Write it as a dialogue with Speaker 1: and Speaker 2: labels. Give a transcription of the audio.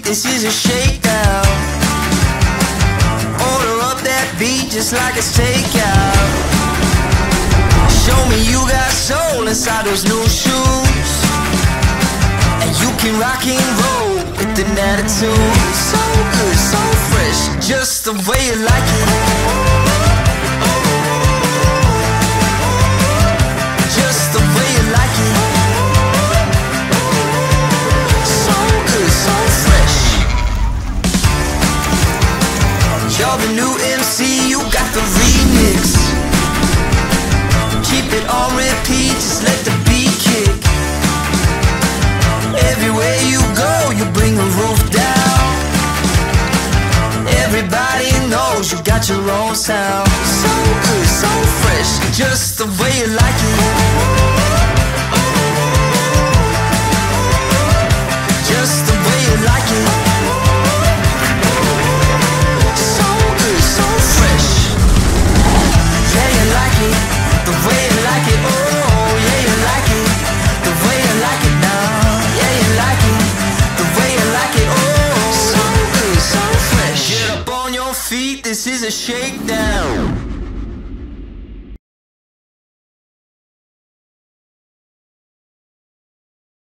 Speaker 1: this is a shakedown. Order up that beat just like it's takeout. Show me you got soul inside those new shoes, and you can rock and roll with an attitude. So good, so fresh, just the way you like it. Just the way you like it. So good, so fresh. You're the new MC, you got the remix. Keep it on repeat, just let the beat kick. Everywhere you go, you bring the roof down. Everybody knows you got your own sound. So good, so fresh, just the way you like it. Just the way you like it. So good, so fresh. Yeah, you like it, the way you like it. Oh, yeah, you like it, the way you like it now. Yeah, you like it, the way you like it. Oh, so good, so fresh. Get up on your feet, this is a shakedown.